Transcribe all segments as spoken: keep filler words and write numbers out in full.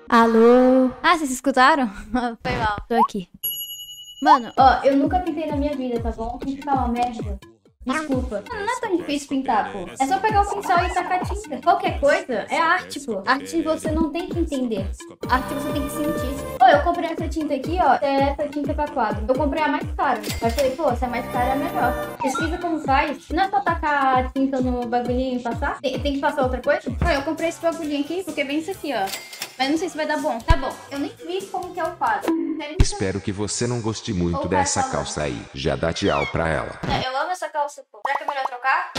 Alô? Ah, vocês escutaram? Foi mal, tô aqui. Mano, ó, eu nunca pintei na minha vida, tá bom? Tem que ficar uma merda. Desculpa. Mano, não é tão difícil pintar, pô. É só pegar o pincel e tacar tinta. Qualquer coisa é arte, pô. Arte você não tem que entender. Arte você tem que sentir. Ó, eu comprei essa tinta aqui, ó. É essa tinta pra quadro. Eu comprei a mais cara. Mas falei, pô, se é mais cara é melhor. Pesquisa como faz. Não é só tacar a tinta no bagulhinho e passar? Tem, tem que passar outra coisa? Ó, eu comprei esse bagulhinho aqui porque é bem isso aqui, ó. Mas não sei se vai dar bom. Tá bom. Eu nem vi como que é o quadro. Espero que você não goste muito dessa calça aí. Já dá tchau pra ela. É, eu amo essa calça, pô. Será que é melhor trocar?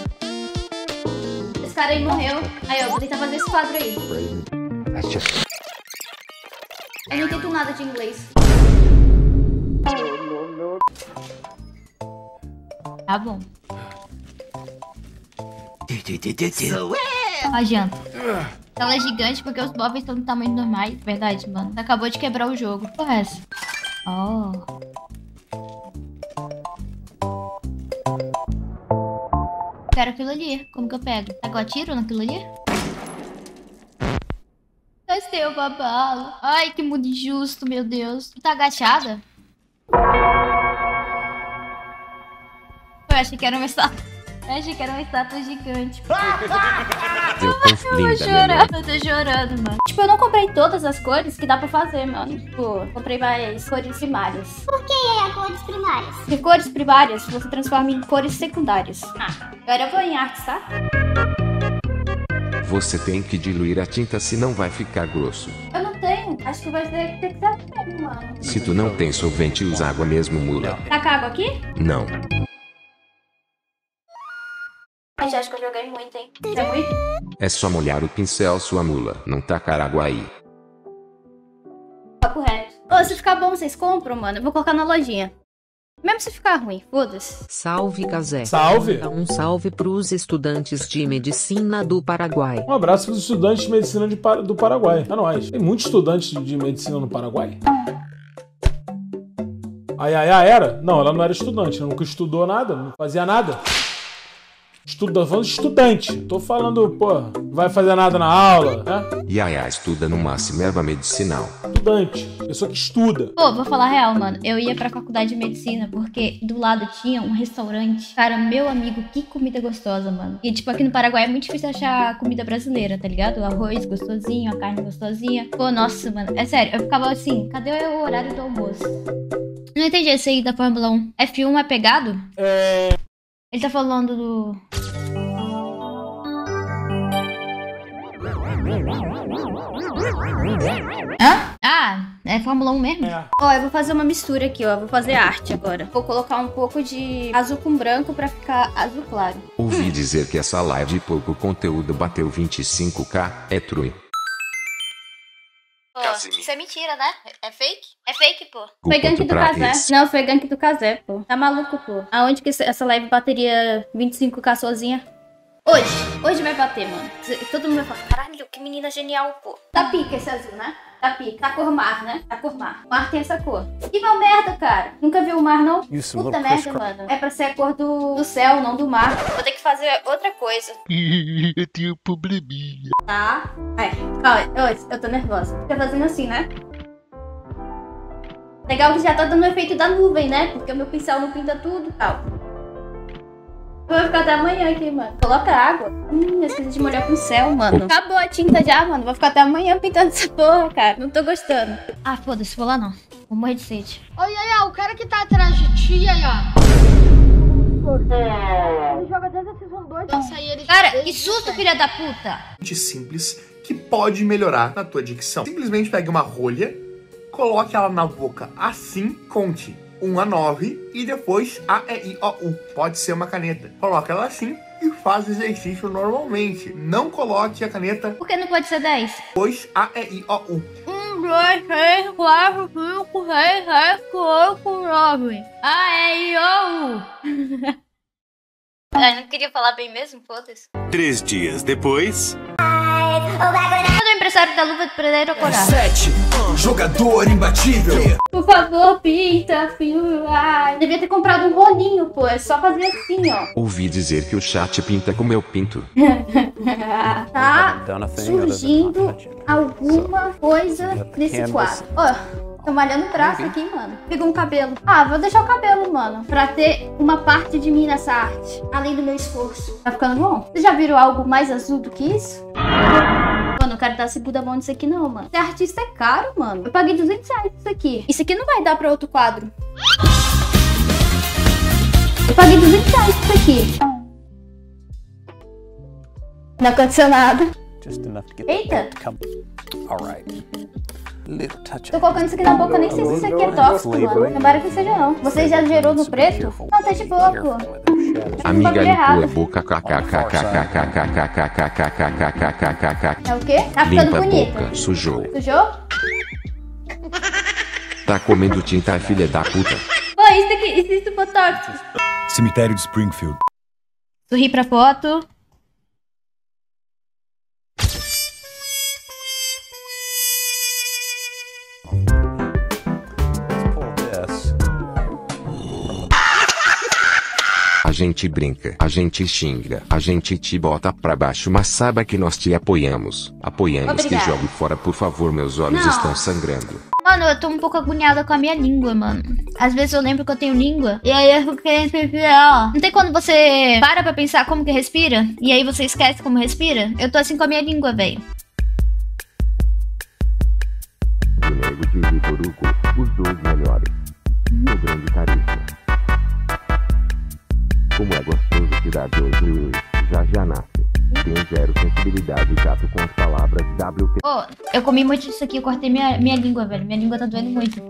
Esse cara aí morreu. Aí, ó, vou tentar fazer esse quadro aí. Eu não entendo nada de inglês. Tá bom. Ó, janta. Ela é gigante porque os móveis estão do tamanho normais. Verdade, mano. Acabou de quebrar o jogo. Porra, é essa? Oh. Quero aquilo ali. Como que eu pego? Será que eu atiro naquilo ali? Gastei o babalo. Ai, que mundo injusto, meu Deus. Tu tá agachada? Eu achei que era uma estátua. Eu achei que era uma estátua gigante. Eu confio, Eu vou chorar. Eu tô chorando, mano. Tipo, eu não comprei todas as cores que dá pra fazer, mano. Tipo, comprei várias cores primárias. Por que é cores primárias? Porque cores primárias você transforma em cores secundárias. Ah, agora eu vou em artes, tá? Você tem que diluir a tinta, senão vai ficar grosso. Eu não tenho. Acho que vai ter, ter que ser assim, mano. Se tu não tem solvente, usa água mesmo, mula. Taca água aqui? Não. Gente, acho que eu joguei muito, hein? É muito? É só molhar o pincel, sua mula. Não tacar água aí. Papo reto. Ô, se ficar bom, vocês compram, mano? Eu vou colocar na lojinha. Mesmo se ficar ruim, foda-se. Salve, Cazé. Salve. Um salve pros estudantes de medicina do Paraguai. Um abraço para os estudantes de medicina de Par- do Paraguai. É nóis. Tem muitos estudantes de medicina no Paraguai? A Yaya era? Não, ela não era estudante. Ela nunca estudou nada, não fazia nada. Estuda, falando de estudante. Tô falando, pô, não vai fazer nada na aula, né? Yaya estuda no máximo erva medicinal. Estudante. Pessoa que estuda. Pô, vou falar real, mano. Eu ia pra faculdade de medicina porque do lado tinha um restaurante. Cara, meu amigo, que comida gostosa, mano. E, tipo, aqui no Paraguai é muito difícil achar comida brasileira, tá ligado? O arroz gostosinho, a carne gostosinha. Pô, nossa, mano. É sério, eu ficava assim, cadê o horário do almoço? Não entendi esse aí da Fórmula um. F um é pegado? É... Ele tá falando do... Hã? Ah, é Fórmula um mesmo? É. Ó, eu vou fazer uma mistura aqui, ó. Vou fazer arte agora. Vou colocar um pouco de azul com branco pra ficar azul claro. Ouvi dizer que essa live de pouco conteúdo bateu vinte e cinco k. É true. Pô, isso é mentira, né? É fake? É fake, pô. Culpa Foi gank tu do pra Casé. esse. Não, foi gank do Casé, pô. Tá maluco, pô. Aonde que essa live bateria vinte e cinco k sozinha? Hoje. Hoje vai bater, mano. Todo mundo vai falar, caralho, que menina genial, pô. Tá pica esse azul, né? Tá pica. Tá cor mar, né? Tá cor mar. O mar tem essa cor. Que mal merda, cara. Nunca viu o mar, não? Isso, Puta merda, mano. É pra ser a cor do, do céu, não do mar. Vou ter que fazer outra coisa. Eu tenho um probleminha. Tá? Ai, ó, eu, eu tô nervosa. Fica fazendo assim, né? Legal que já tá dando o efeito da nuvem, né? Porque o meu pincel não pinta tudo e tal. Eu vou ficar até amanhã aqui, mano. Coloca água. Hum, eu esqueci de molhar o pincel, mano. Acabou a tinta já, mano. Vou ficar até amanhã pintando essa porra, cara. Não tô gostando. Ah, foda-se. Vou lá não. Vou morrer de sede. Ô, Yaya, o cara que tá atrás de ti, Yaya. Ele joga desde a Season dois. Nossa, aí ele... Cara, que susto, filha da puta. Simples que pode melhorar na tua dicção. Simplesmente pegue uma rolha, coloque ela na boca assim, conte um a nove e depois A, E, I, O, U. Pode ser uma caneta. Coloque ela assim e faz o exercício normalmente. Não coloque a caneta Por que não pode ser dez? depois A, E, I, O, U. Um, dois, três, quatro, cinco, seis, sete, oito, nove. Ah, é, I, O, U. Eu não queria falar bem mesmo, foda-se. Três dias depois... Cadê o empresário Série da luva de pedreiro coral. Sete, jogador imbatível. Por favor, pinta, filho. Ai. Devia ter comprado um rolinho, pô. É só fazer assim, ó. Ouvi dizer que o chat pinta como eu pinto. Tá surgindo alguma coisa nesse quadro. Ó, tô malhando o braço aqui, mano. Pegou um cabelo. Ah, vou deixar o cabelo, mano. Pra ter uma parte de mim nessa arte. Além do meu esforço. Tá ficando bom? Vocês já viram algo mais azul do que isso? Mano, eu quero dar segunda mão nisso aqui não, mano. Ser artista é caro, mano. Eu paguei duzentos reais nisso aqui. Isso aqui não vai dar pra outro quadro. Eu paguei duzentos reais nisso aqui. Não aconteceu nada. Eita. Tô colocando isso aqui na boca, nem sei se isso aqui é tóxico, mano. Tomara que seja não. Você já gerou no preto? Não, tá de boa, pô. Amiga, errado. limpa a boca. É o quê? Tá ficando Limpa a bonito. boca, sujou. Sujou? Tá comendo tinta, filha da puta. Pô, isso aqui, isso, isso foi tóxico. Cemitério de Springfield. Sorri pra foto. A gente brinca, a gente xinga, a gente te bota pra baixo, mas saiba que nós te apoiamos. Apoiamos. Obrigada. Que jogue fora, por favor, meus olhos Não. estão sangrando. Mano, eu tô um pouco agoniada com a minha língua, mano. Às vezes eu lembro que eu tenho língua. E aí eu fico querendo respirar. Não tem quando você para pra pensar como que respira? E aí você esquece como respira? Eu tô assim com a minha língua, velho. O Nego de Vitor Hugo, os dois melhores. O grande carisma. Como é gostoso tirar dois ui, já já nasce. Tem zero sensibilidade, gato com as palavras W T. Ô, eu comi muito disso aqui, eu cortei minha, minha língua, velho. Minha língua tá doendo muito.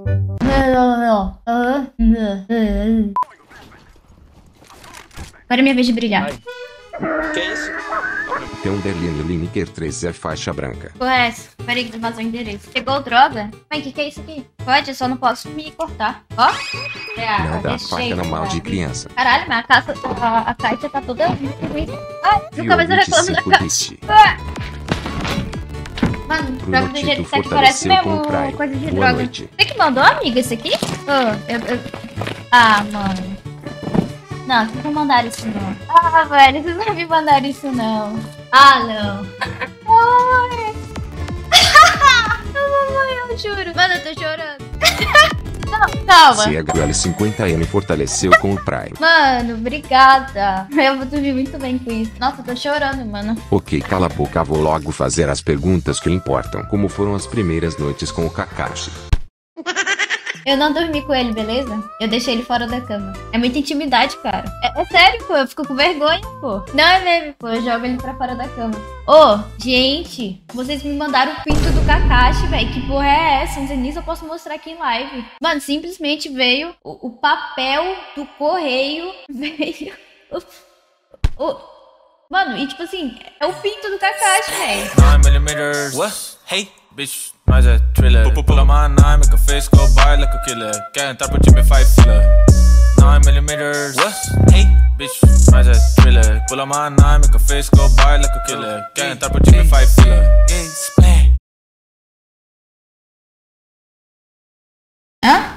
Agora é minha vez de brilhar. Que isso? Tem um Derline Lineker três é faixa branca. Porra, é essa? Peraí que vazou o endereço. Pegou droga? Mãe, que que é isso aqui? Pode, eu só não posso me cortar. Ó. É, Não dá deixei, faca na mal cara. de criança. Caralho, mas a, caça, a, a caixa tá toda ruim. Ai, nunca mais eu reclamo da caixa. Ah. Mano, Bruno droga do Tito jeito que tá aqui parece fortaleceu com mesmo o Prime. coisa de Boa droga. noite. Você que mandou, amiga, esse aqui? Oh, eu, eu... Ah, mano. Não, vocês não mandaram isso não. Ah, velho, vocês não me mandaram isso não. Ah, não. Ai. Mamãe, eu juro. Mano, eu tô chorando. Não, calma. C H L cinquenta M fortaleceu com o Prime. Mano, obrigada. Eu vou dormir muito bem com isso. Nossa, eu tô chorando, mano. Ok, cala a boca, vou logo fazer as perguntas que importam. Como foram as primeiras noites com o Kakashi? Eu não dormi com ele, beleza? Eu deixei ele fora da cama. É muita intimidade, cara. É, é sério, pô. Eu fico com vergonha, pô. Não é mesmo, pô. Eu jogo ele pra fora da cama. Ô, gente. Vocês me mandaram o pinto do Kakashi, velho. Que porra é essa? Não sei nem se eu posso mostrar aqui em live. Mano, simplesmente veio o, o papel do correio. Veio o... o Mano, e tipo assim, é o pinto do Kakashi, velho. nine millimeters. What? Hey, bitch, mas é thriller. Pull my nine, make a face go by like a killer. Quer entrar pro time, five filler. nine millimeters. What? Hey, bitch, mas é thriller. Pull my nine, make a face go by like a killer. Quer entrar pro time, five filler. Hã?